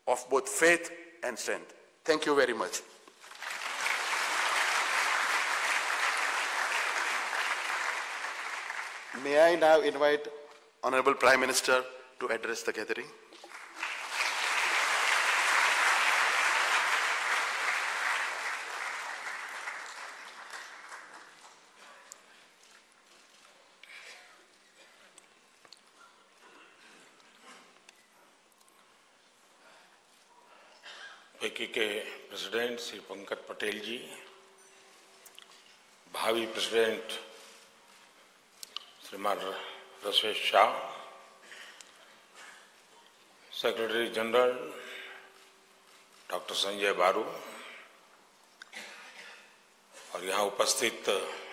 of both faith and strength. Thank you very much. May I now invite Honorable Prime Minister to address the gathering. FICCI के president Shri Pankaj Patel ji, भावी president श्रीमान Rashesh Shah, secretary general doctor Sanjaya Baru और यहाँ उपस्थित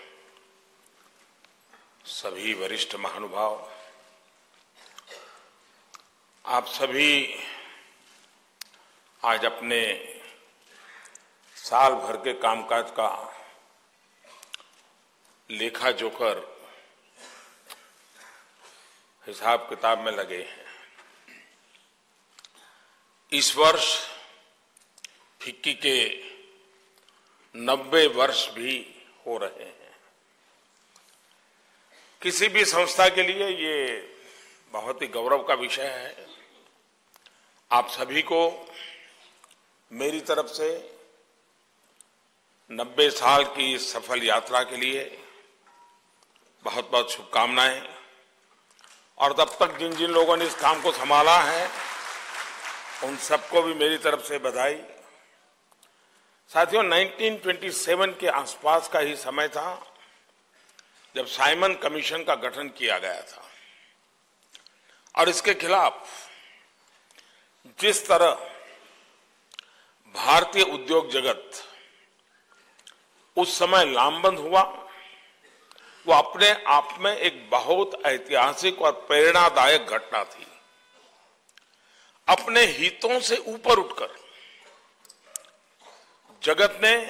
सभी वरिष्ठ महानुभाव, आप सभी आज अपने साल भर के कामकाज का लेखा जोकर हिसाब किताब में लगे हैं। इस वर्ष फिक्की के 90 वर्ष भी हो रहे हैं। किसी भी संस्था के लिए ये बहुत ही गौरव का विषय है। आप सभी को मेरी तरफ से 90 साल की इस सफल यात्रा के लिए बहुत बहुत शुभकामनाएं, और तब तक जिन जिन लोगों ने इस काम को संभाला है उन सबको भी मेरी तरफ से बधाई। साथियों, 1927 के आसपास का ही समय था जब साइमन कमीशन का गठन किया गया था, और इसके खिलाफ जिस तरह भारतीय उद्योग जगत उस समय लामबंद हुआ, वो अपने आप में एक बहुत ऐतिहासिक और प्रेरणादायक घटना थी। अपने हितों से ऊपर उठकर जगत ने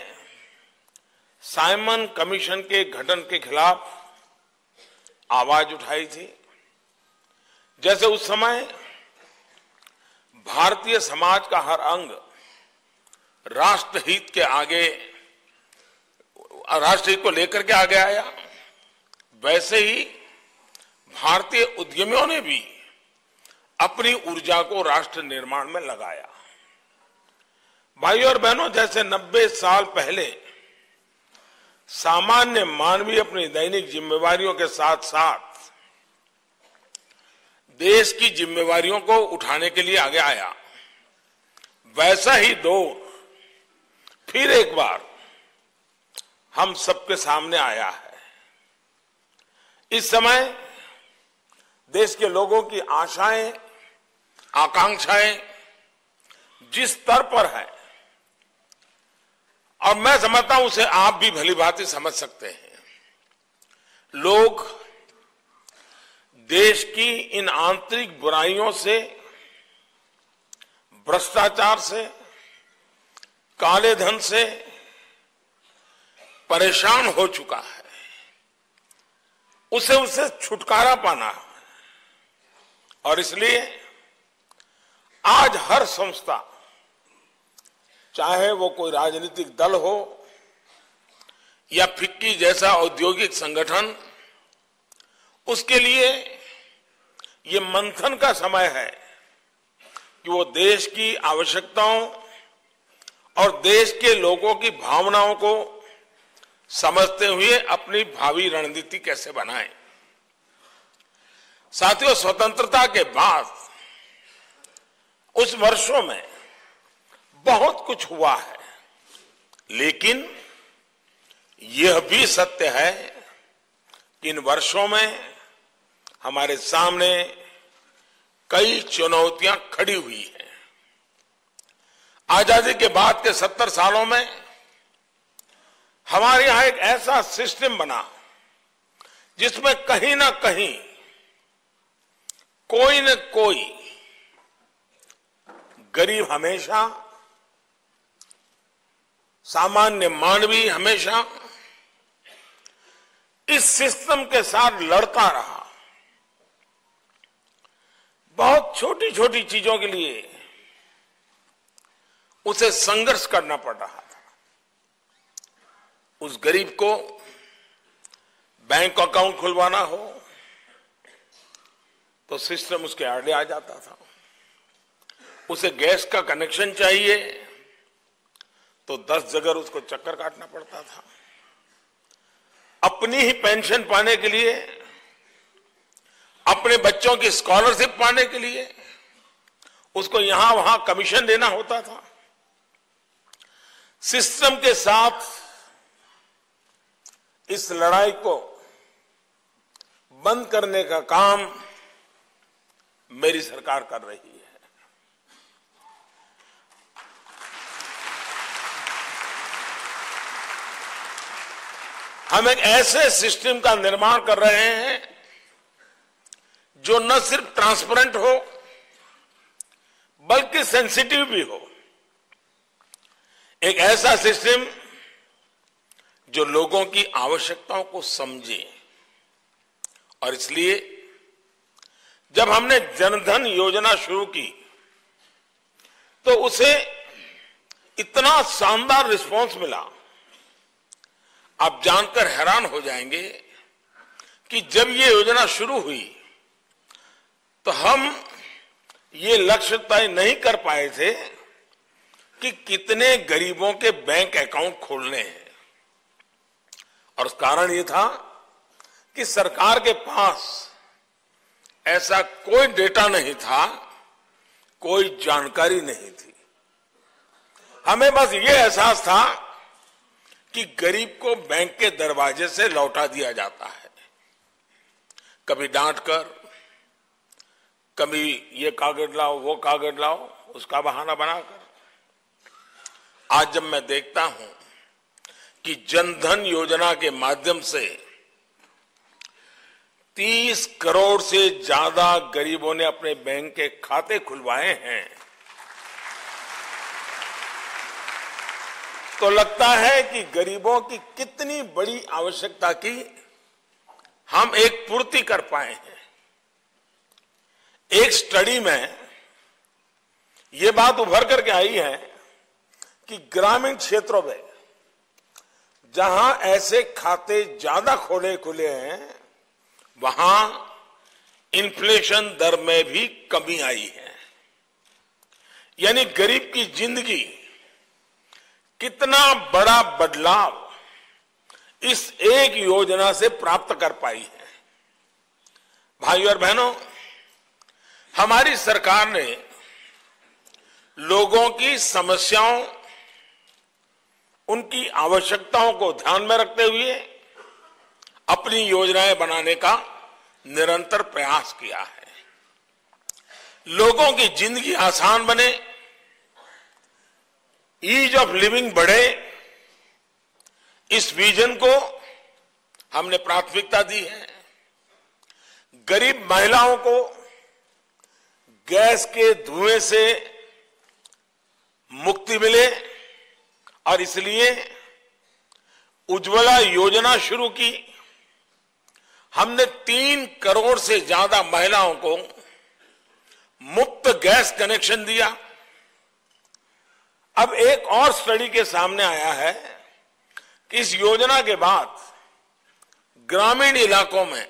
साइमन कमीशन के गठन के खिलाफ आवाज उठाई थी। जैसे उस समय भारतीय समाज का हर अंग राष्ट्रहित के आगे, राष्ट्रहित को लेकर के आगे आया, वैसे ही भारतीय उद्यमियों ने भी अपनी ऊर्जा को राष्ट्र निर्माण में लगाया। भाइयों और बहनों, जैसे 90 साल पहले सामान्य मानवी अपनी दैनिक जिम्मेवारियों के साथ साथ देश की जिम्मेवारियों को उठाने के लिए आगे आया, वैसा ही दौर फिर एक बार हम सबके सामने आया है। इस समय देश के लोगों की आशाएं, आकांक्षाएं जिस स्तर पर है, और मैं समझता हूं उसे आप भी भली भांति समझ सकते हैं। लोग देश की इन आंतरिक बुराइयों से, भ्रष्टाचार से, काले धन से परेशान हो चुका है। उसे छुटकारा पाना है, और इसलिए आज हर संस्था, चाहे वो कोई राजनीतिक दल हो या फिक्की जैसा औद्योगिक संगठन, उसके लिए ये मंथन का समय है कि वो देश की आवश्यकताओं और देश के लोगों की भावनाओं को समझते हुए अपनी भावी रणनीति कैसे बनाएं। साथियों, स्वतंत्रता के बाद उस वर्षों में बहुत कुछ हुआ है, लेकिन यह भी सत्य है कि इन वर्षों में हमारे सामने कई चुनौतियां खड़ी हुई हैं। आजादी के बाद के 70 सालों में हमारे यहां एक ऐसा सिस्टम बना जिसमें कहीं ना कहीं कोई न कोई गरीब हमेशा, सामान्य मानवी हमेशा इस सिस्टम के साथ लड़ता रहा। बहुत छोटी छोटी चीजों के लिए उसे संघर्ष करना पड़ रहा था। उस गरीब को बैंक अकाउंट खुलवाना हो तो सिस्टम उसके आड़े आ जाता था। उसे गैस का कनेक्शन चाहिए तो 10 जगह उसको चक्कर काटना पड़ता था। अपनी ही पेंशन पाने के लिए, अपने बच्चों की स्कॉलरशिप पाने के लिए उसको यहां वहां कमीशन देना होता था। सिस्टम के साथ इस लड़ाई को बंद करने का काम मेरी सरकार कर रही है। हम एक ऐसे सिस्टम का निर्माण कर रहे हैं जो न सिर्फ ट्रांसपेरेंट हो बल्कि सेंसिटिव भी हो। एक ऐसा सिस्टम जो लोगों की आवश्यकताओं को समझे। और इसलिए जब हमने जनधन योजना शुरू की तो उसे इतना शानदार रिस्पांस मिला, आप जानकर हैरान हो जाएंगे कि जब ये योजना शुरू हुई तो हम ये लक्ष्य तय नहीं कर पाए थे कि कितने गरीबों के बैंक अकाउंट खोलने हैं। और उस कारण ये था कि सरकार के पास ऐसा कोई डेटा नहीं था, कोई जानकारी नहीं थी। हमें बस ये एहसास था कि गरीब को बैंक के दरवाजे से लौटा दिया जाता है, कभी डांट कर, कभी ये कागज लाओ वो कागज लाओ, उसका बहाना बनाकर। आज जब मैं देखता हूं कि जनधन योजना के माध्यम से 30 करोड़ से ज्यादा गरीबों ने अपने बैंक के खाते खुलवाए हैं तो लगता है कि गरीबों की कितनी बड़ी आवश्यकता की हम एक पूर्ति कर पाए हैं। एक स्टडी में ये बात उभर करके आई है कि ग्रामीण क्षेत्रों में जहां ऐसे खाते ज्यादा खुले हैं वहां इन्फ्लेशन दर में भी कमी आई है। यानी गरीब की जिंदगी कितना बड़ा बदलाव इस एक योजना से प्राप्त कर पाई है। भाइयों और बहनों, हमारी सरकार ने लोगों की समस्याओं, उनकी आवश्यकताओं को ध्यान में रखते हुए अपनी योजनाएं बनाने का निरंतर प्रयास किया है। लोगों की जिंदगी आसान बने, ईज ऑफ लिविंग बढ़े, इस विजन को हमने प्राथमिकता दी है। गरीब महिलाओं को गैस के धुएं से मुक्ति मिले और इसलिए उज्ज्वला योजना शुरू की। हमने 3 करोड़ से ज्यादा महिलाओं को मुफ्त गैस कनेक्शन दिया। अब एक और स्टडी के सामने आया है कि इस योजना के बाद ग्रामीण इलाकों में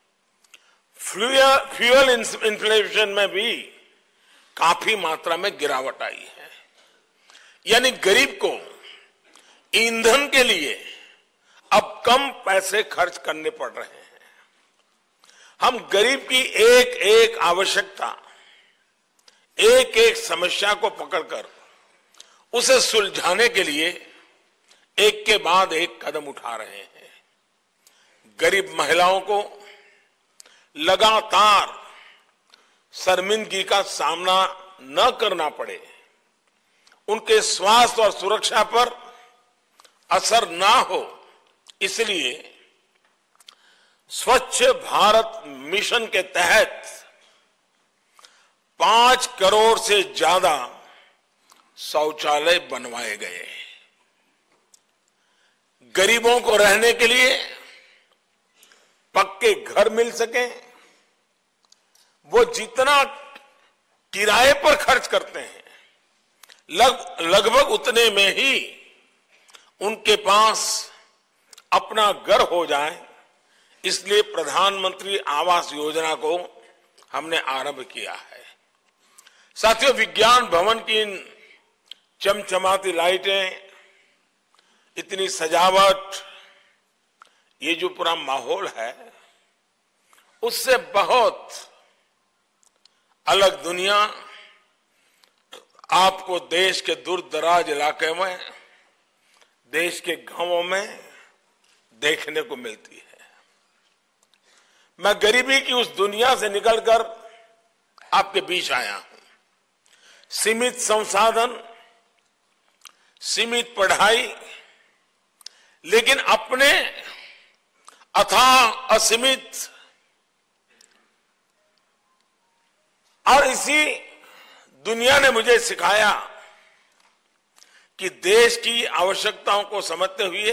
फ्यूल इन्फ्लेशन में भी काफी मात्रा में गिरावट आई है। यानी गरीब को ईंधन के लिए अब कम पैसे खर्च करने पड़ रहे हैं। हम गरीब की एक एक आवश्यकता, एक एक समस्या को पकड़कर उसे सुलझाने के लिए एक के बाद एक कदम उठा रहे हैं। गरीब महिलाओं को लगातार शर्मिंदगी का सामना न करना पड़े, उनके स्वास्थ्य और सुरक्षा पर असर ना हो, इसलिए स्वच्छ भारत मिशन के तहत 5 करोड़ से ज्यादा शौचालय बनवाए गए। गरीबों को रहने के लिए पक्के घर मिल सके, वो जितना किराए पर खर्च करते हैं लगभग उतने में ही उनके पास अपना घर हो जाए, इसलिए प्रधानमंत्री आवास योजना को हमने आरंभ किया है। साथियों, विज्ञान भवन की इन चमचमाती लाइटें, इतनी सजावट, ये जो पूरा माहौल है, उससे बहुत अलग दुनिया आपको देश के दूर दराज इलाके में, देश के गांवों में देखने को मिलती है। मैं गरीबी की उस दुनिया से निकलकर आपके बीच आया हूं। सीमित संसाधन, सीमित पढ़ाई, लेकिन अपने अथाह असीमित, और इसी दुनिया ने मुझे सिखाया कि देश की आवश्यकताओं को समझते हुए,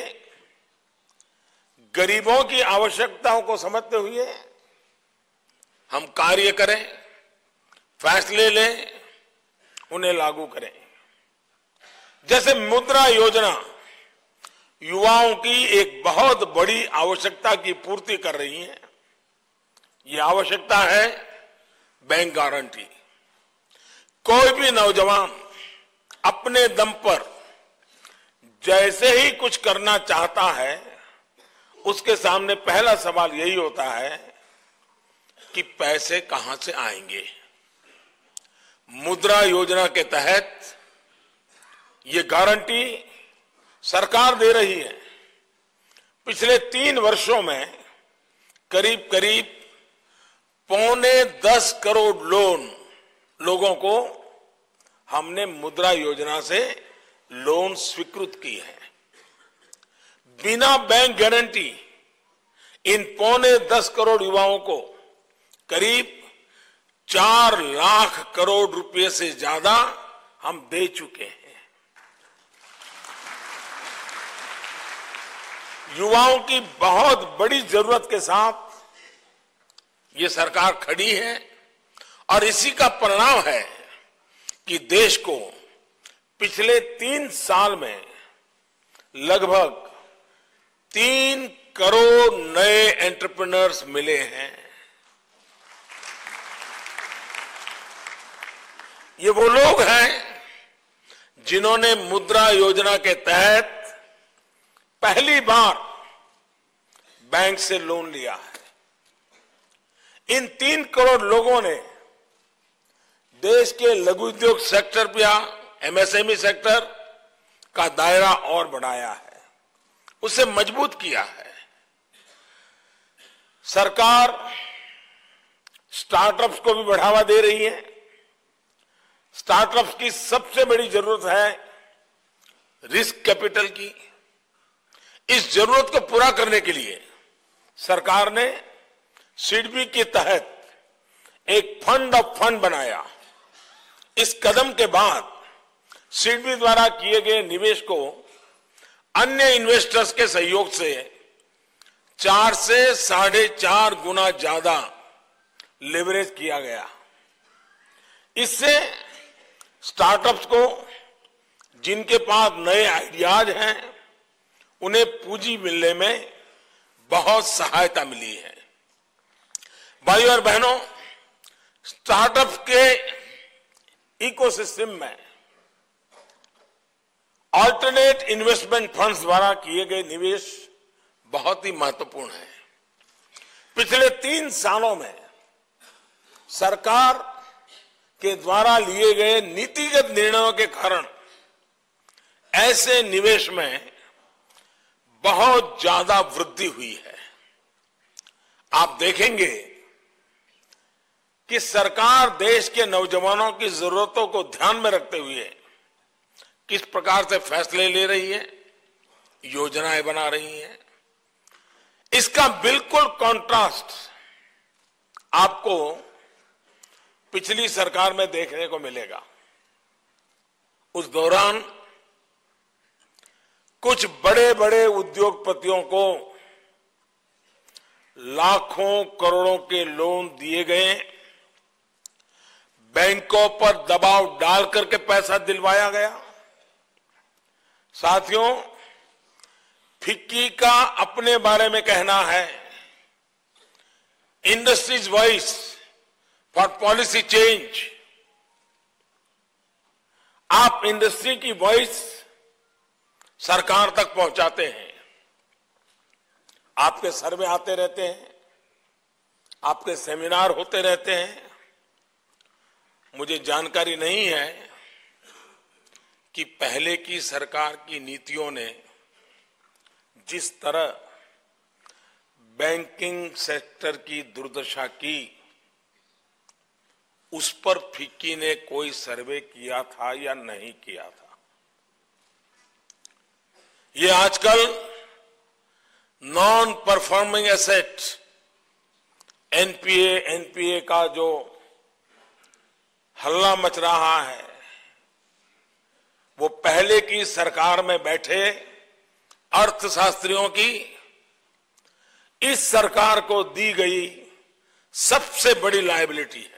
गरीबों की आवश्यकताओं को समझते हुए हम कार्य करें, फैसले लें, उन्हें लागू करें। जैसे मुद्रा योजना युवाओं की एक बहुत बड़ी आवश्यकता की पूर्ति कर रही है। ये आवश्यकता है बैंक गारंटी। कोई भी नौजवान अपने दम पर जैसे ही कुछ करना चाहता है, उसके सामने पहला सवाल यही होता है कि पैसे कहां से आएंगे। मुद्रा योजना के तहत ये गारंटी सरकार दे रही है। पिछले 3 वर्षों में करीब करीब 9.25 करोड़ लोगों को हमने मुद्रा योजना से लोन स्वीकृत की है। बिना बैंक गारंटी इन 9.25 करोड़ युवाओं को करीब 4 लाख करोड़ रुपए से ज्यादा हम दे चुके हैं। युवाओं की बहुत बड़ी जरूरत के साथ ये सरकार खड़ी है, और इसी का परिणाम है कि देश को पिछले 3 साल में लगभग 3 करोड़ नए एंटरप्रेन्योर्स मिले हैं। ये वो लोग हैं जिन्होंने मुद्रा योजना के तहत पहली बार बैंक से लोन लिया है। इन 3 करोड़ लोगों ने देश के लघु उद्योग सेक्टर या एमएसएमई सेक्टर का दायरा और बढ़ाया है, उसे मजबूत किया है। सरकार स्टार्टअप्स को भी बढ़ावा दे रही है। स्टार्टअप्स की सबसे बड़ी जरूरत है रिस्क कैपिटल की। इस जरूरत को पूरा करने के लिए सरकार ने सिडबी के तहत एक फंड ऑफ फंड बनाया। इस कदम के बाद सिडबी द्वारा किए गए निवेश को अन्य इन्वेस्टर्स के सहयोग से 4 से 4.5 गुना ज्यादा लेवरेज किया गया। इससे स्टार्टअप्स को, जिनके पास नए आइडियाज हैं, उन्हें पूंजी मिलने में बहुत सहायता मिली है। भाइयों और बहनों, स्टार्टअप के इकोसिस्टम में अल्टरनेट इन्वेस्टमेंट फंड्स द्वारा किए गए निवेश बहुत ही महत्वपूर्ण है। पिछले 3 सालों में सरकार के द्वारा लिए गए नीतिगत निर्णयों के कारण ऐसे निवेश में बहुत ज्यादा वृद्धि हुई है। आप देखेंगे कि सरकार देश के नौजवानों की जरूरतों को ध्यान में रखते हुए किस प्रकार से फैसले ले रही है, योजनाएं बना रही है। इसका बिल्कुल कॉन्ट्रास्ट आपको पिछली सरकार में देखने को मिलेगा। उस दौरान कुछ बड़े बड़े उद्योगपतियों को लाखों करोड़ों के लोन दिए गए। बैंकों पर दबाव डाल करके पैसा दिलवाया गया। साथियों, फिक्की का अपने बारे में कहना है, industries voice for policy change. आप इंडस्ट्री की वॉइस सरकार तक पहुंचाते हैं। आपके सर्वे आते रहते हैं, आपके सेमिनार होते रहते हैं। मुझे जानकारी नहीं है कि पहले की सरकार की नीतियों ने जिस तरह बैंकिंग सेक्टर की दुर्दशा की, उस पर फिक्की ने कोई सर्वे किया था या नहीं किया था। ये आजकल नॉन परफॉर्मिंग एसेट एनपीए का जो हल्ला मच रहा है, वो पहले की सरकार में बैठे अर्थशास्त्रियों की इस सरकार को दी गई सबसे बड़ी लायबिलिटी है।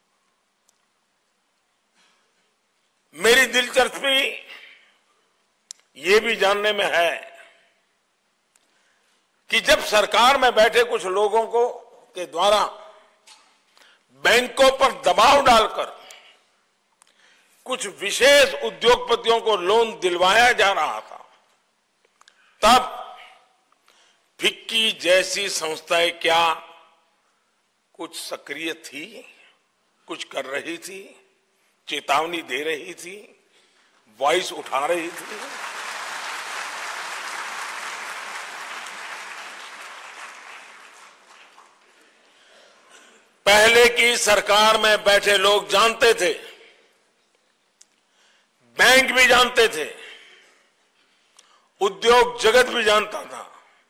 मेरी दिलचस्पी ये भी जानने में है कि जब सरकार में बैठे कुछ लोगों को के द्वारा बैंकों पर दबाव डालकर कुछ विशेष उद्योगपतियों को लोन दिलवाया जा रहा था, तब फिक्की जैसी संस्थाएं क्या कुछ सक्रिय थी, कुछ कर रही थी, चेतावनी दे रही थी, वॉइस उठा रही थी? पहले की सरकार में बैठे लोग जानते थे, बैंक भी जानते थे, उद्योग जगत भी जानता था,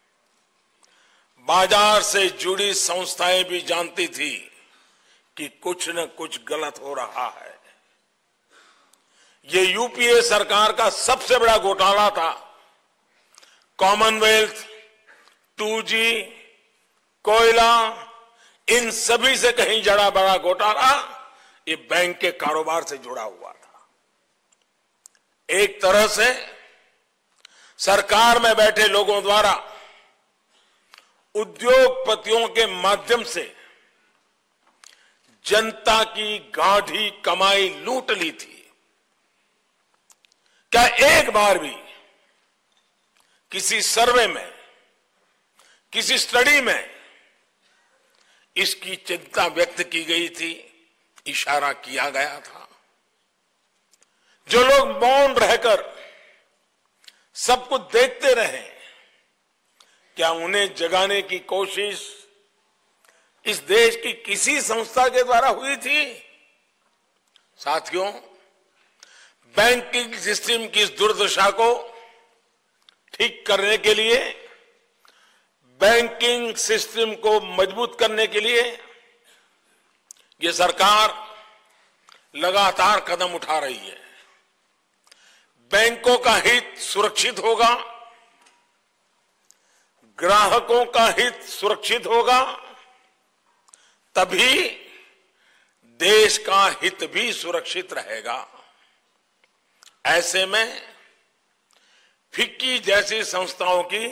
बाजार से जुड़ी संस्थाएं भी जानती थी कि कुछ न कुछ गलत हो रहा है। ये यूपीए सरकार का सबसे बड़ा घोटाला था। कॉमनवेल्थ, 2G, कोयला, इन सभी से कहीं जड़ा बड़ा घोटाला ये बैंक के कारोबार से जुड़ा हुआ था। एक तरह से सरकार में बैठे लोगों द्वारा उद्योगपतियों के माध्यम से जनता की गाढ़ी कमाई लूट ली थी। क्या एक बार भी किसी सर्वे में, किसी स्टडी में इसकी चिंता व्यक्त की गई थी, इशारा किया गया था? जो लोग मौन रहकर सब कुछ देखते रहे, क्या उन्हें जगाने की कोशिश इस देश की किसी संस्था के द्वारा हुई थी? साथियों, बैंकिंग सिस्टम की इस दुर्दशा को ठीक करने के लिए, बैंकिंग सिस्टम को मजबूत करने के लिए ये सरकार लगातार कदम उठा रही है। बैंकों का हित सुरक्षित होगा, ग्राहकों का हित सुरक्षित होगा, तभी देश का हित भी सुरक्षित रहेगा। ऐसे में फिक्की जैसी संस्थाओं की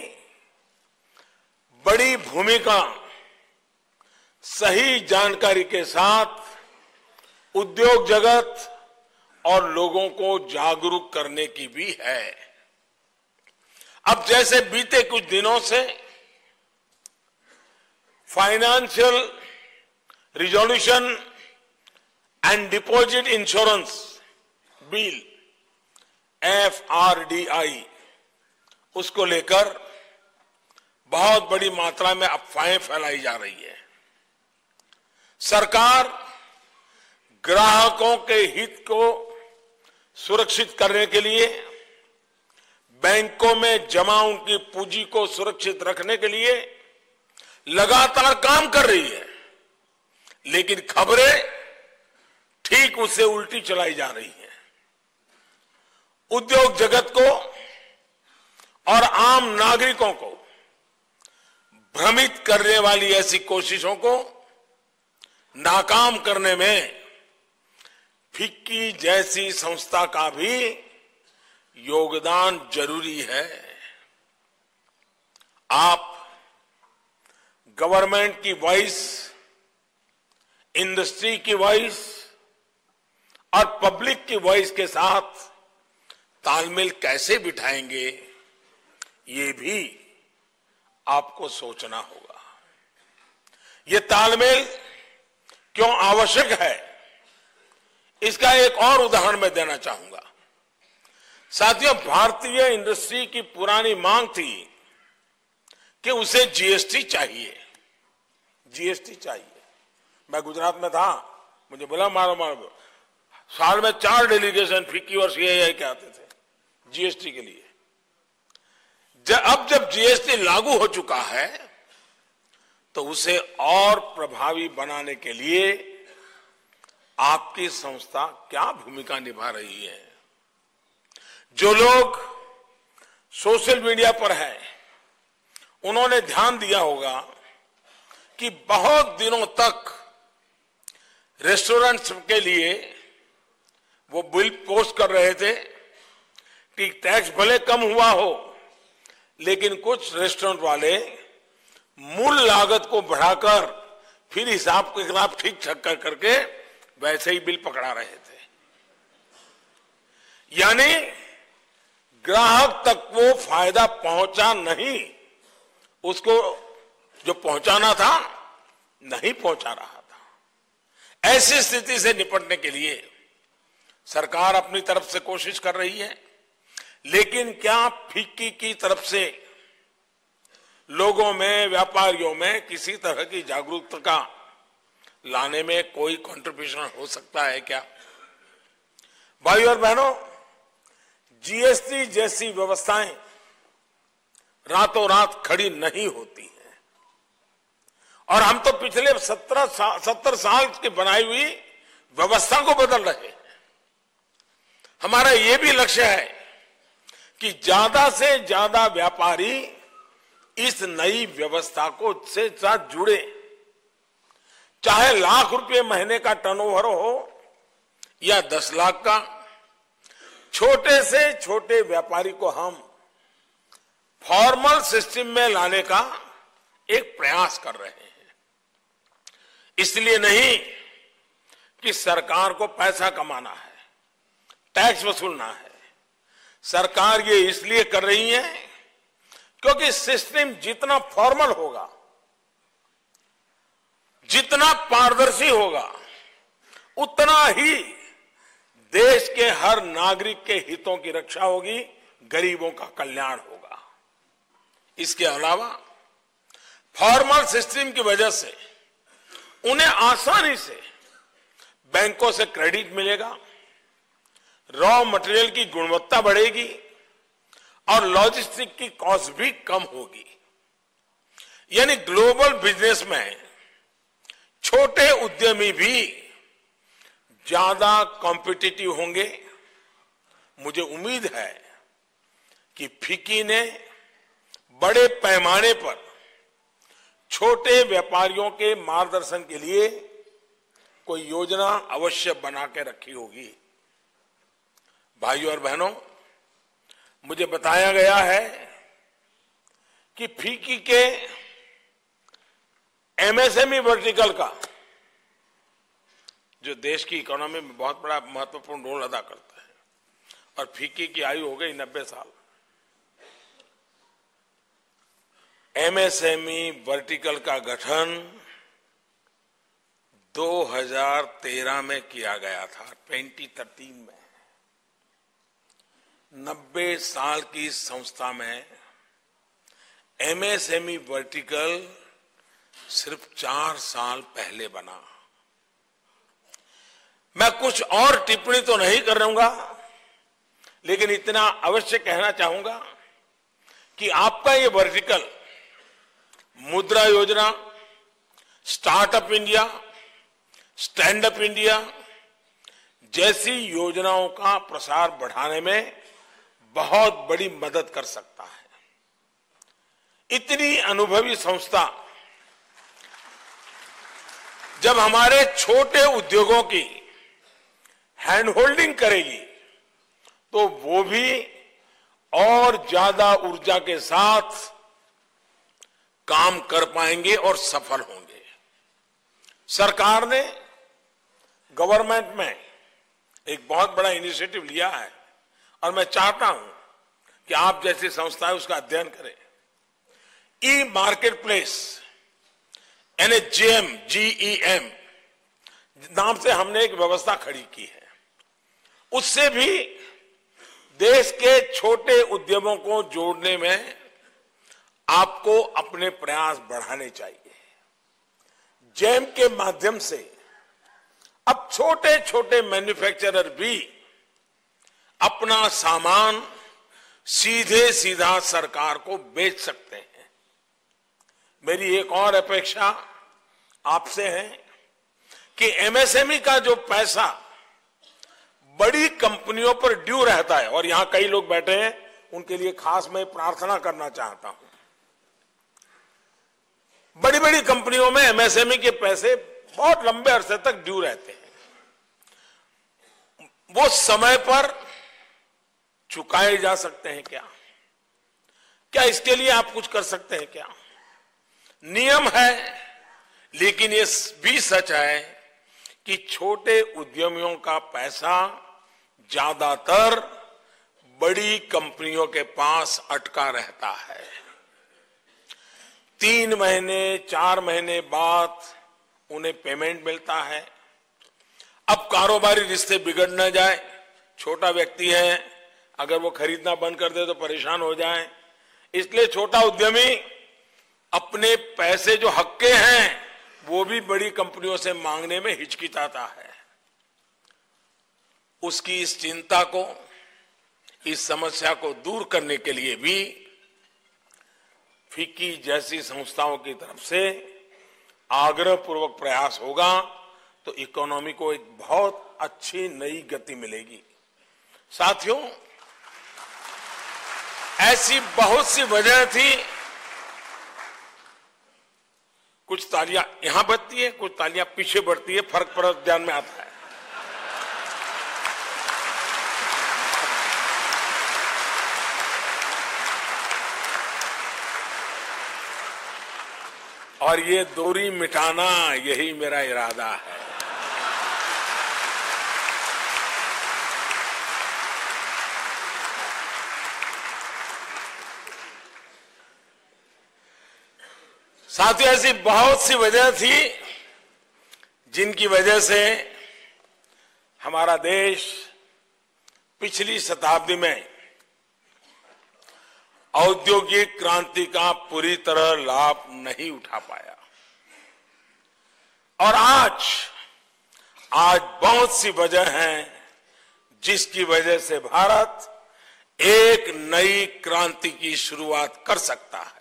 बड़ी भूमिका सही जानकारी के साथ उद्योग जगत और लोगों को जागरूक करने की भी है। अब जैसे बीते कुछ दिनों से financial resolution and deposit insurance bill FRDI, उसको लेकर बहुत बड़ी मात्रा में अफवाहें फैलाई जा रही है। सरकार ग्राहकों के हित को सुरक्षित करने के लिए, बैंकों में जमा उनकी पूंजी को सुरक्षित रखने के लिए लगातार काम कर रही है, लेकिन खबरें ठीक उससे उल्टी चलाई जा रही हैं। उद्योग जगत को और आम नागरिकों को भ्रमित करने वाली ऐसी कोशिशों को नाकाम करने में फिक्की जैसी संस्था का भी योगदान जरूरी है। आप गवर्नमेंट की वॉइस, इंडस्ट्री की वॉइस और पब्लिक की वॉइस के साथ तालमेल कैसे बिठाएंगे, ये भी आपको सोचना होगा। ये तालमेल क्यों आवश्यक है, इसका एक और उदाहरण मैं देना चाहूंगा। साथियों, भारतीय इंडस्ट्री की पुरानी मांग थी कि उसे जीएसटी चाहिए, जीएसटी चाहिए। मैं गुजरात में था, मुझे बोला मारो साल में 4 डेलीगेशन फिक्की और सीआईआई के आते थे जीएसटी के लिए। अब जब जीएसटी लागू हो चुका है तो उसे और प्रभावी बनाने के लिए आपकी संस्था क्या भूमिका निभा रही है। जो लोग सोशल मीडिया पर हैं, उन्होंने ध्यान दिया होगा कि बहुत दिनों तक रेस्टोरेंट्स के लिए वो बिल पोस्ट कर रहे थे कि टैक्स भले कम हुआ हो, लेकिन कुछ रेस्टोरेंट वाले मूल लागत को बढ़ाकर फिर हिसाब के खिलाफ ठीक ठक्कर करके वैसे ही बिल पकड़ा रहे थे। यानी ग्राहक तक वो फायदा पहुंचा नहीं, उसको जो पहुंचाना था नहीं पहुंचा रहा था। ऐसी स्थिति से निपटने के लिए सरकार अपनी तरफ से कोशिश कर रही है, लेकिन क्या फिक्की की तरफ से लोगों में, व्यापारियों में किसी तरह की जागरूकता लाने में कोई कंट्रीब्यूशन हो सकता है क्या? भाइयों और बहनों, जीएसटी जैसी व्यवस्थाएं रातों रात खड़ी नहीं होती हैं और हम तो पिछले 70 साल की बनाई हुई व्यवस्था को बदल रहे हैं। हमारा ये भी लक्ष्य है कि ज्यादा से ज्यादा व्यापारी इस नई व्यवस्था को से साथ जुड़े। चाहे लाख रुपए महीने का टर्नओवर हो या 10 लाख का, छोटे से छोटे व्यापारी को हम फॉर्मल सिस्टम में लाने का एक प्रयास कर रहे हैं। इसलिए नहीं कि सरकार को पैसा कमाना है, टैक्स वसूलना है। सरकार ये इसलिए कर रही है क्योंकि सिस्टम जितना फॉर्मल होगा, जितना पारदर्शी होगा, उतना ही देश के हर नागरिक के हितों की रक्षा होगी, गरीबों का कल्याण होगा। इसके अलावा फॉर्मल सिस्टम की वजह से उन्हें आसानी से बैंकों से क्रेडिट मिलेगा, रॉ मटेरियल की गुणवत्ता बढ़ेगी और लॉजिस्टिक की कॉस्ट भी कम होगी। यानी ग्लोबल बिजनेस में छोटे उद्यमी भी ज्यादा कॉम्पिटिटिव होंगे। मुझे उम्मीद है कि फिक्की ने बड़े पैमाने पर छोटे व्यापारियों के मार्गदर्शन के लिए कोई योजना अवश्य बना के रखी होगी। भाइयों और बहनों, मुझे बताया गया है कि फिक्की के एमएसएमई वर्टिकल का, जो देश की इकोनॉमी में बहुत बड़ा महत्वपूर्ण रोल अदा करता है, और फिक्की की आयु हो गई 90 साल। एमएसएमई वर्टिकल का गठन 2013 में किया गया था, 2013 में। 90 साल की संस्था में एमएसएमई वर्टिकल सिर्फ 4 साल पहले बना। मैं कुछ और टिप्पणी तो नहीं करूंगा, लेकिन इतना अवश्य कहना चाहूंगा कि आपका ये vertical Mudra Yojana, startup India, stand up India जैसी योजनाओं का प्रसार बढ़ाने में बहुत बड़ी मदद कर सकता है। इतनी अनुभवी संस्था जब हमारे छोटे उद्योगों की हैंड होल्डिंग करेगी तो वो भी और ज्यादा ऊर्जा के साथ काम कर पाएंगे और सफल होंगे। सरकार ने गवर्नमेंट में एक बहुत बड़ा इनिशिएटिव लिया है और मैं चाहता हूं कि आप जैसी संस्थाएं उसका अध्ययन करें। ई मार्केट प्लेस यानी GEM नाम से हमने एक व्यवस्था खड़ी की है। उससे भी देश के छोटे उद्यमों को जोड़ने में आपको अपने प्रयास बढ़ाने चाहिए। जेम के माध्यम से अब छोटे छोटे मैन्युफैक्चरर भी अपना सामान सीधा सरकार को बेच सकते हैं। मेरी एक और अपेक्षा आपसे है कि MSME का जो पैसा बड़ी कंपनियों पर ड्यू रहता है, और यहां कई लोग बैठे हैं, उनके लिए खास मैं प्रार्थना करना चाहता हूं। बड़ी बड़ी कंपनियों में MSME के पैसे बहुत लंबे अरसे तक ड्यू रहते हैं। वो समय पर चुकाए जा सकते हैं क्या? क्या इसके लिए आप कुछ कर सकते हैं क्या? नियम है, लेकिन ये भी सच है कि छोटे उद्यमियों का पैसा ज्यादातर बड़ी कंपनियों के पास अटका रहता है। 3 महीने 4 महीने बाद उन्हें पेमेंट मिलता है। अब कारोबारी रिश्ते बिगड़ न जाए, छोटा व्यक्ति है, अगर वो खरीदना बंद कर दे तो परेशान हो जाए, इसलिए छोटा उद्यमी अपने पैसे जो हक्के हैं वो भी बड़ी कंपनियों से मांगने में हिचकिचाता है। उसकी इस चिंता को, इस समस्या को दूर करने के लिए भी फिक्की जैसी संस्थाओं की तरफ से आग्रहपूर्वक प्रयास होगा तो इकोनॉमी को एक बहुत अच्छी नई गति मिलेगी। साथियों, ऐसी बहुत सी वजह थी। कुछ तालियां यहां बजती है, कुछ तालियां पीछे बढ़ती है, फर्क ध्यान में आता है। और ये दूरी मिटाना, यही मेरा इरादा है। साथियों, ऐसी बहुत सी वजह थी जिनकी वजह से हमारा देश पिछली शताब्दी में औद्योगिक क्रांति का पूरी तरह लाभ नहीं उठा पाया। और आज बहुत सी वजह हैं जिसकी वजह से भारत एक नई क्रांति की शुरुआत कर सकता है।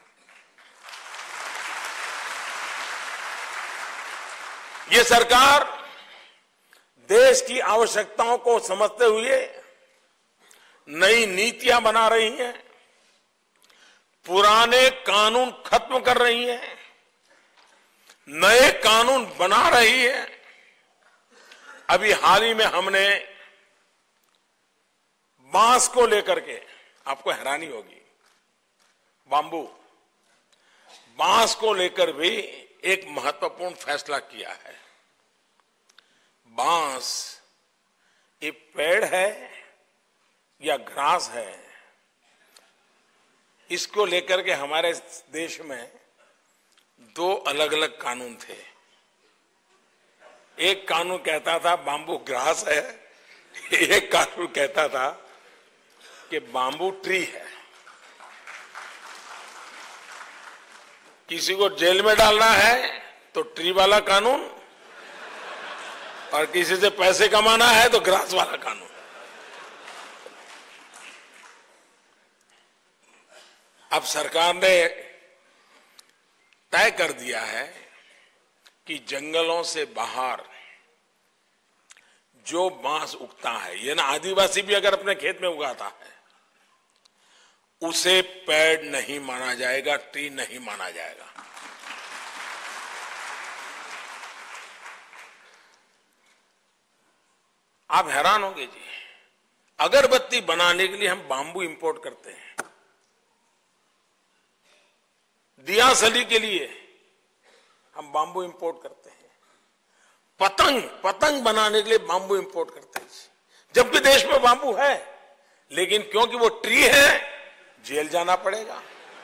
ये सरकार देश की आवश्यकताओं को समझते हुए नई नीतियां बना रही है, पुराने कानून खत्म कर रही है, नए कानून बना रही है। अभी हाल ही में हमने बांस को लेकर के, आपको हैरानी होगी, बांस को लेकर भी एक महत्वपूर्ण फैसला किया है। बांस ये पेड़ है या घास है, इसको लेकर के हमारे देश में 2 अलग अलग कानून थे। एक कानून कहता था बाम्बू ग्रास है, एक कानून कहता था कि बाम्बू ट्री है। किसी को जेल में डालना है तो ट्री वाला कानून, और किसी से पैसे कमाना है तो ग्रास वाला कानून। अब सरकार ने तय कर दिया है कि जंगलों से बाहर जो बांस उगता है, ये ना आदिवासी भी अगर अपने खेत में उगाता है, उसे पेड़ नहीं माना जाएगा, ट्री नहीं माना जाएगा। आप हैरान होंगे जी, अगरबत्ती बनाने के लिए हम बांबू इंपोर्ट करते हैं, दिया सली के लिए हम बांबू इंपोर्ट करते हैं, पतंग बनाने के लिए बांबू इंपोर्ट करते हैं, जबकि देश में बांबू है, लेकिन क्योंकि वो ट्री है जेल जाना पड़ेगा।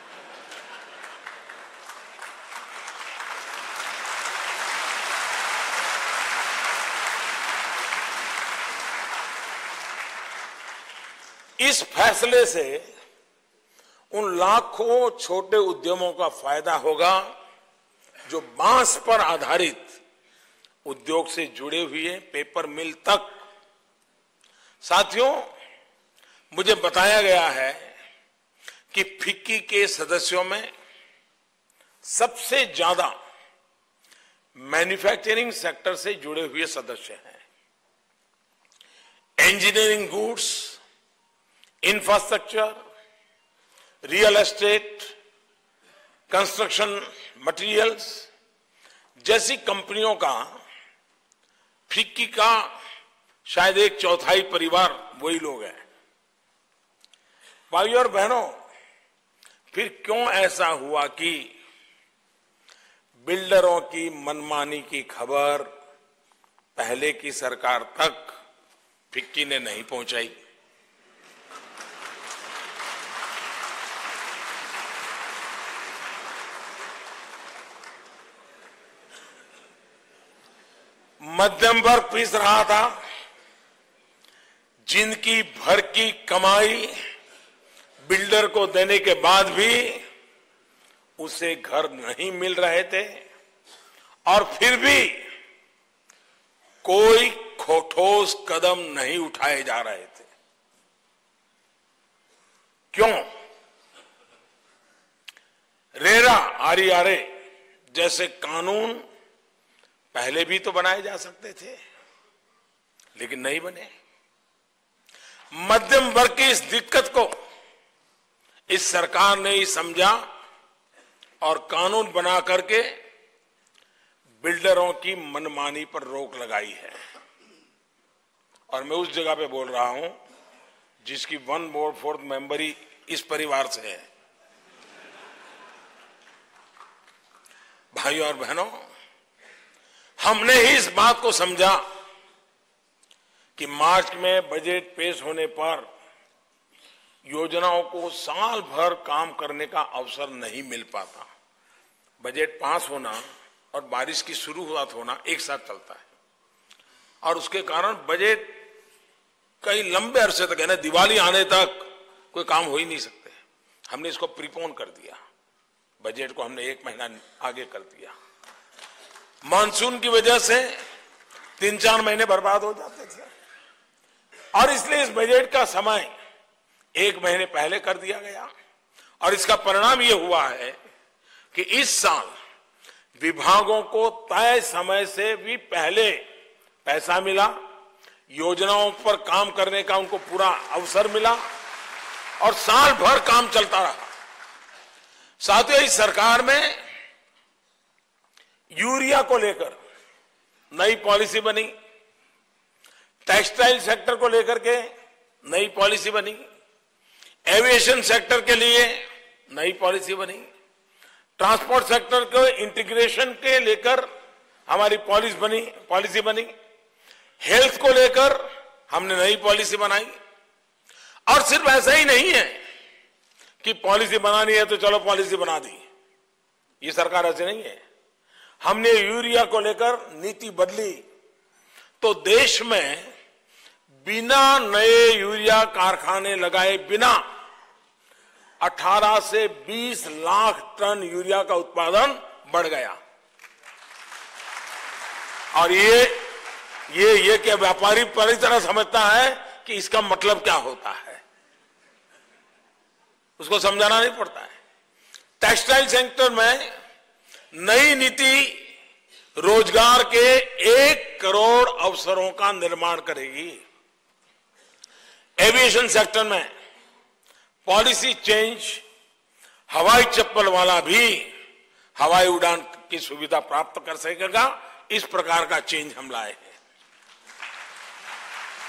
इस फैसले से उन लाखों छोटे उद्यमों का फायदा होगा जो बांस पर आधारित उद्योग से जुड़े हुए, पेपर मिल तक। साथियों, मुझे बताया गया है कि फिक्की के सदस्यों में सबसे ज्यादा मैन्युफैक्चरिंग सेक्टर से जुड़े हुए सदस्य हैं। Engineering goods, infrastructure, real estate, construction materials जैसी कंपनियों का फिक्की का शायद 1/4 परिवार वही लोग हैं। भाइयों और बहनों, फिर क्यों ऐसा हुआ कि बिल्डरों की मनमानी की खबर पहले की सरकार तक फिक्की ने नहीं पहुंचाई? मध्यम वर्ग पीस रहा था, जिनकी भर की कमाई बिल्डर को देने के बाद भी उसे घर नहीं मिल रहे थे, और फिर भी कोई ठोस कदम नहीं उठाए जा रहे थे। क्यों? रेरा, आरईआरए जैसे कानून पहले भी तो बनाए जा सकते थे, लेकिन नहीं बने। मध्यम वर्ग की इस दिक्कत को इस सरकार ने ही समझा और कानून बना करके बिल्डरों की मनमानी पर रोक लगाई है। और मैं उस जगह पे बोल रहा हूं जिसकी 1/4 मेंबरी इस परिवार से है। भाइयों और बहनों, हमने ही इस बात को समझा कि मार्च में बजट पेश होने पर योजनाओं को साल भर काम करने का अवसर नहीं मिल पाता। बजट पास होना और बारिश की शुरुआत होना एक साथ चलता है, और उसके कारण बजट कई लंबे अरसे तक, यानी दिवाली आने तक कोई काम हो ही नहीं सकते। हमने इसको प्रीपोन कर दिया, बजट को हमने 1 महीना आगे कर दिया। मानसून की वजह से 3-4 महीने बर्बाद हो जाते थे, और इसलिए इस बजट का समय 1 महीने पहले कर दिया गया। और इसका परिणाम यह हुआ है कि इस साल विभागों को तय समय से भी पहले पैसा मिला, योजनाओं पर काम करने का उनको पूरा अवसर मिला, और साल भर काम चलता रहा। साथियों, इस सरकार में यूरिया को लेकर नई पॉलिसी बनी, टेक्सटाइल सेक्टर को लेकर के नई पॉलिसी बनी, एविएशन सेक्टर के लिए नई पॉलिसी बनी, ट्रांसपोर्ट सेक्टर के इंटीग्रेशन के लेकर हमारी पॉलिसी बनी, हेल्थ को लेकर हमने नई पॉलिसी बनाई। और सिर्फ ऐसा ही नहीं है कि पॉलिसी बनानी है तो चलो पॉलिसी बना दी, ये सरकार ऐसे नहीं है। हमने यूरिया को लेकर नीति बदली, तो देश में बिना नए यूरिया कारखाने लगाए बिना 18 से 20 लाख टन यूरिया का उत्पादन बढ़ गया। और ये क्या व्यापारी पूरी तरह समझता है कि इसका मतलब क्या होता है, उसको समझाना नहीं पड़ता है। टेक्सटाइल सेक्टर में नई नीति रोजगार के 1 करोड़ अवसरों का निर्माण करेगी। एविएशन सेक्टर में पॉलिसी चेंज, हवाई चप्पल वाला भी हवाई उड़ान की सुविधा प्राप्त कर सकेगा, इस प्रकार का चेंज हम लाए हैं।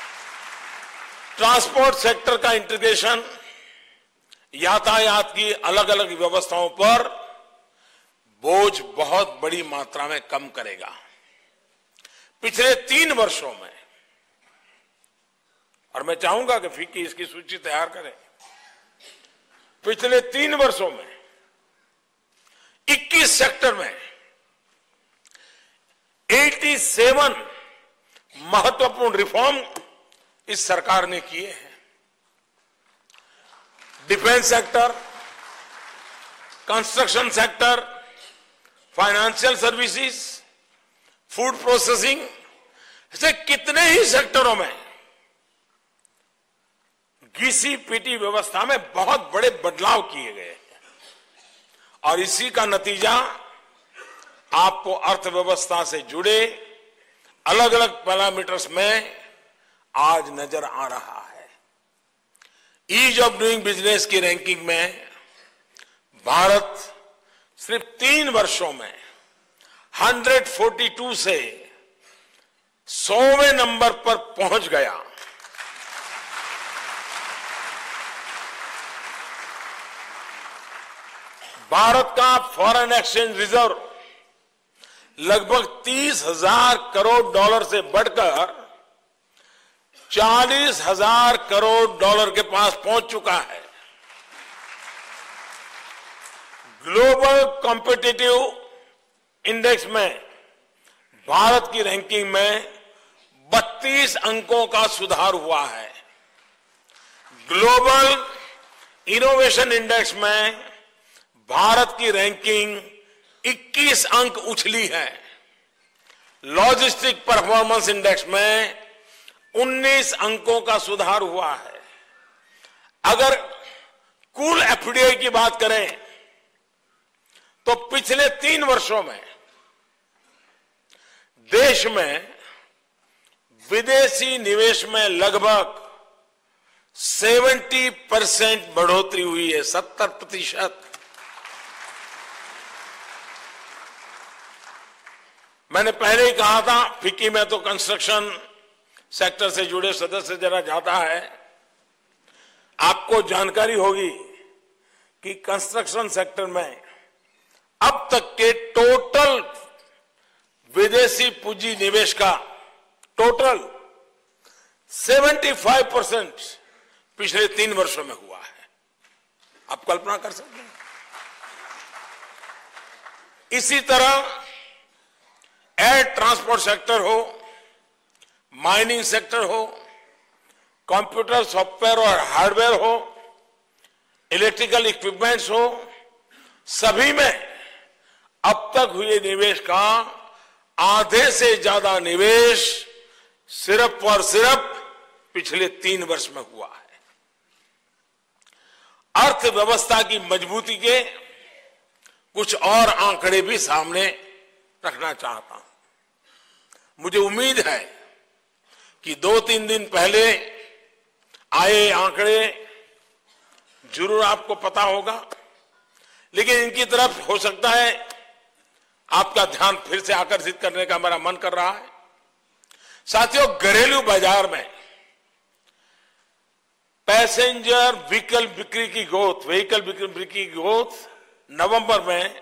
ट्रांसपोर्ट सेक्टर का इंटीग्रेशन यातायात की अलग अलग व्यवस्थाओं पर बोझ बहुत बड़ी मात्रा में कम करेगा। पिछले 3 वर्षों में, और मैं चाहूंगा कि फिक्की इसकी सूची तैयार करें, पिछले 3 वर्षों में 21 सेक्टर में 87 महत्वपूर्ण रिफॉर्म इस सरकार ने किए हैं। Defence sector, construction sector, financial services, food processing, ऐसे कितने ही सेक्टरों में घिसी-पिटी व्यवस्था में बहुत बड़े बदलाव किए गए हैं और इसी का नतीजा आपको अर्थव्यवस्था से जुड़े अलग अलग पैरामीटर्स में आज नजर आ रहा है। ईज ऑफ डूइंग बिजनेस की रैंकिंग में भारत सिर्फ 3 वर्षों में 142 से 100वें नंबर पर पहुंच गया। भारत का फॉरेन एक्सचेंज रिजर्व लगभग 30,000 करोड़ डॉलर से बढ़कर 40,000 करोड़ डॉलर के पास पहुंच चुका है। ग्लोबल कॉम्पिटिटिव इंडेक्स में भारत की रैंकिंग में 32 अंकों का सुधार हुआ है। ग्लोबल इनोवेशन इंडेक्स में भारत की रैंकिंग 21 अंक उछली है। लॉजिस्टिक परफॉर्मेंस इंडेक्स में 19 अंकों का सुधार हुआ है। अगर कुल एफडीआई की बात करें तो पिछले 3 वर्षों में देश में विदेशी निवेश में लगभग 70% बढ़ोतरी हुई है। 70%। मैंने पहले ही कहा था, फिक्की में तो कंस्ट्रक्शन सेक्टर से जुड़े सदस्य जरा ज्यादा है, आपको जानकारी होगी कि कंस्ट्रक्शन सेक्टर में अब तक के टोटल विदेशी पूंजी निवेश का टोटल 75% पिछले 3 वर्षों में हुआ है। आप कल्पना कर सकते हैं। इसी तरह एयर ट्रांसपोर्ट सेक्टर हो, माइनिंग सेक्टर हो, कंप्यूटर सॉफ्टवेयर और हार्डवेयर हो, इलेक्ट्रिकल इक्विपमेंट्स हो, सभी में अब तक हुए निवेश का आधे से ज्यादा निवेश सिर्फ और सिर्फ पिछले 3 वर्ष में हुआ है। अर्थव्यवस्था की मजबूती के कुछ और आंकड़े भी सामने रखना चाहता हूं। मुझे उम्मीद है कि 2-3 दिन पहले आए आंकड़े जरूर आपको पता होगा, लेकिन इनकी तरफ हो सकता है आपका ध्यान फिर से आकर्षित करने का मेरा मन कर रहा है। साथियों, घरेलू बाजार में पैसेंजर व्हीकल बिक्री की ग्रोथ नवंबर में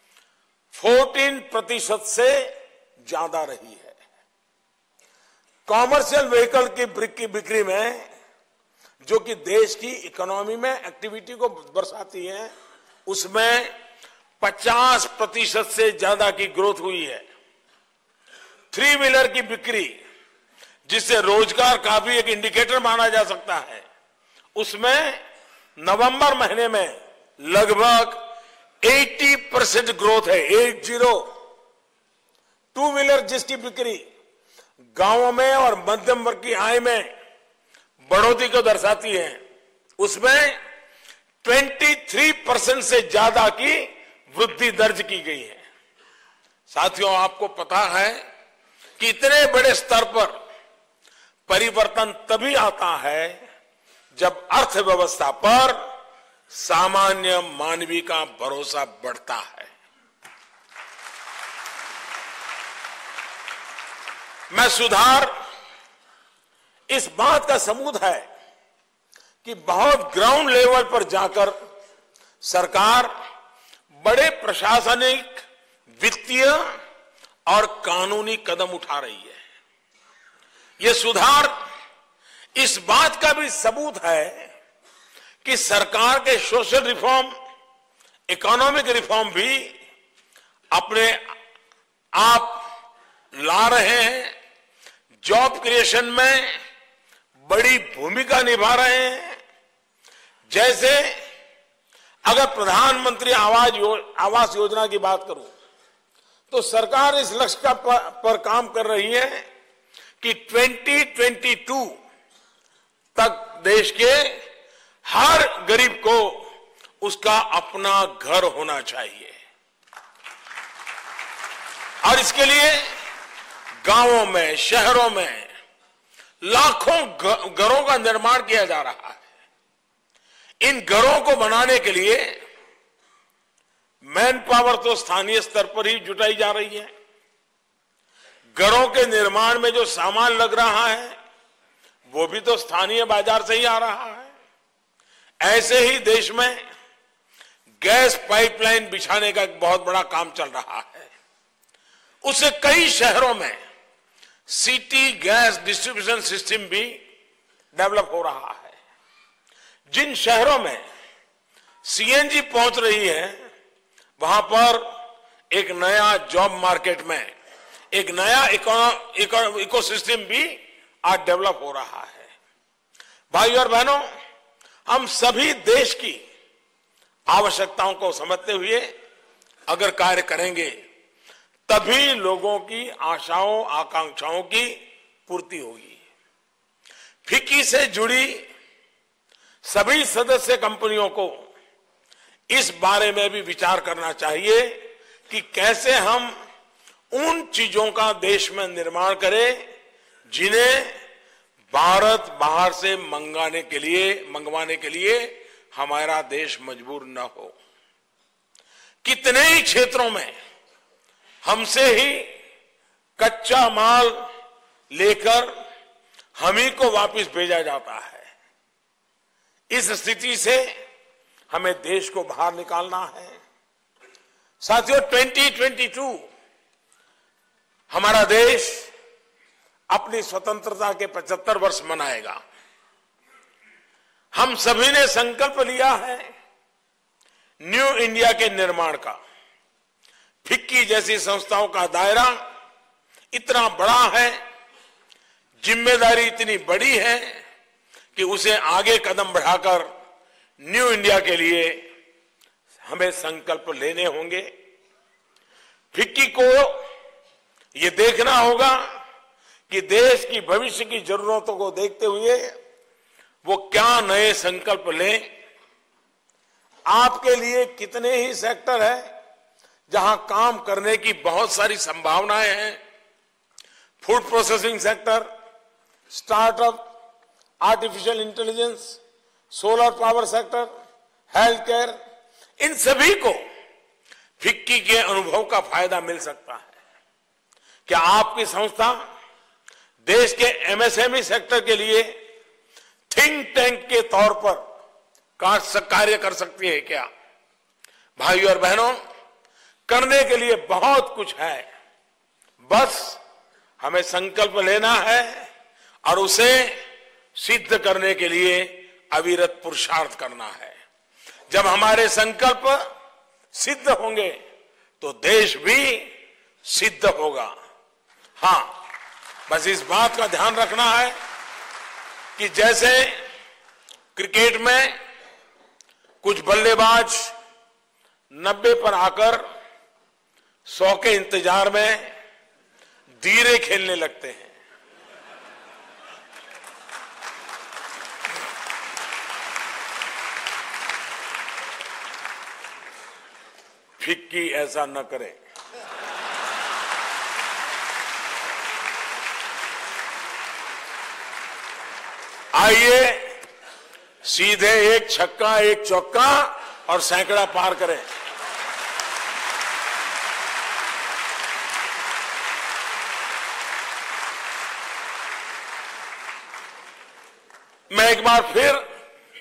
14% से ज्यादा रही है। कॉमर्शियल व्हीकल की बिक्री में, जो कि देश की इकोनॉमी में एक्टिविटी को दर्शाती है, उसमें 50% से ज्यादा की ग्रोथ हुई है। 3 व्हीलर की बिक्री, जिसे रोजगार का भी एक इंडिकेटर माना जा सकता है, उसमें नवंबर महीने में लगभग 80% ग्रोथ है। 80। 2 व्हीलर जिसकी बिक्री गांवों में और मध्यम वर्ग की आय में बढ़ोतरी को दर्शाती है, उसमें 23% से ज्यादा की वृद्धि दर्ज की गई है। साथियों, आपको पता है कि इतने बड़े स्तर पर परिवर्तन तभी आता है जब अर्थव्यवस्था पर सामान्य मानवीय का भरोसा बढ़ता है। मैं सुधार इस बात का सबूत है कि बहुत ग्राउंड लेवल पर जाकर सरकार बड़े प्रशासनिक, वित्तीय और कानूनी कदम उठा रही है। ये सुधार इस बात का भी सबूत है कि सरकार के सोशल रिफॉर्म, इकोनॉमिक रिफॉर्म भी अपने आप ला रहे हैं, जॉब क्रिएशन में बड़ी भूमिका निभा रहे हैं। जैसे अगर प्रधानमंत्री आवास योजना की बात करूं तो सरकार इस लक्ष्य पर काम कर रही है कि 2022 तक देश के हर गरीब को उसका अपना घर होना चाहिए और इसके लिए गांवों में, शहरों में लाखों घरों का निर्माण किया जा रहा है। इन घरों को बनाने के लिए मैन पावर तो स्थानीय स्तर पर ही जुटाई जा रही है। घरों के निर्माण में जो सामान लग रहा है वो भी तो स्थानीय बाजार से ही आ रहा है। ऐसे ही देश में गैस पाइपलाइन बिछाने का एक बहुत बड़ा काम चल रहा है। उससे कई शहरों में सिटी गैस डिस्ट्रीब्यूशन सिस्टम भी डेवलप हो रहा है। जिन शहरों में सीएनजी पहुंच रही है वहां पर एक नया जॉब मार्केट में एक नया इकोसिस्टम भी आज डेवलप हो रहा है। भाइयों और बहनों, हम सभी देश की आवश्यकताओं को समझते हुए अगर कार्य करेंगे तभी लोगों की आशाओं, आकांक्षाओं की पूर्ति होगी। फिक्की से जुड़ी सभी सदस्य कंपनियों को इस बारे में भी विचार करना चाहिए कि कैसे हम उन चीजों का देश में निर्माण करें जिन्हें भारत बाहर से मंगवाने के लिए हमारा देश मजबूर न हो। कितने ही क्षेत्रों में हमसे ही कच्चा माल लेकर हम ही को वापस भेजा जाता है। इस स्थिति से हमें देश को बाहर निकालना है। साथियों, 2022 हमारा देश अपनी स्वतंत्रता के 75 वर्ष मनाएगा। हम सभी ने संकल्प लिया है न्यू इंडिया के निर्माण का। फिक्की जैसी संस्थाओं का दायरा इतना बड़ा है, जिम्मेदारी इतनी बड़ी है कि उसे आगे कदम बढ़ाकर न्यू इंडिया के लिए हमें संकल्प लेने होंगे। फिक्की को ये देखना होगा कि देश की भविष्य की जरूरतों को देखते हुए वो क्या नए संकल्प लें। आपके लिए कितने ही सेक्टर है जहां काम करने की बहुत सारी संभावनाएं हैं। Food processing sector, startup, artificial intelligence, solar power sector, health care, इन सभी को फिक्की के अनुभव का फायदा मिल सकता है। क्या आपकी संस्था देश के एमएसएमई सेक्टर के लिए थिंक टैंक के तौर पर कार्य कर सकती है क्या? भाइयों और बहनों, करने के लिए बहुत कुछ है, बस हमें संकल्प लेना है और उसे सिद्ध करने के लिए अविरत पुरुषार्थ करना है। जब हमारे संकल्प सिद्ध होंगे तो देश भी सिद्ध होगा। हां, बस इस बात का ध्यान रखना है कि जैसे क्रिकेट में कुछ बल्लेबाज 90 पर आकर 100 के इंतजार में धीरे खेलने लगते हैं, फिक्की ऐसा न करे। आइए सीधे एक छक्का, एक चौका और सैकड़ा पार करें। मैं एक बार फिर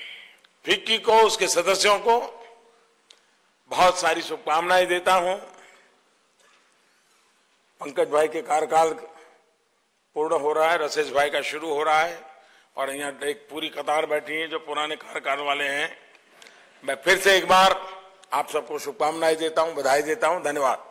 फिक्की को, उसके सदस्यों को बहुत सारी शुभकामनाएं देता हूं। पंकज भाई के कार्यकाल पूर्ण हो रहा है, रसेश भाई का शुरू हो रहा है और यहाँ एक पूरी कतार बैठी है जो पुराने कार्यकाल वाले हैं। मैं फिर से एक बार आप सबको शुभकामनाएं देता हूं, बधाई देता हूं। धन्यवाद।